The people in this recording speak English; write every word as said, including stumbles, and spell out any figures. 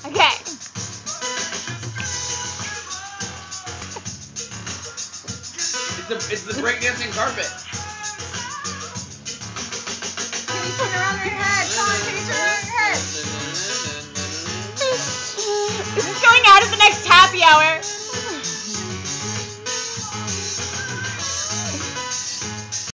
Okay. It's the it's the breakdancing carpet. Can you turn around your head? Colin, can you turn around your head? This is going out at the next happy hour.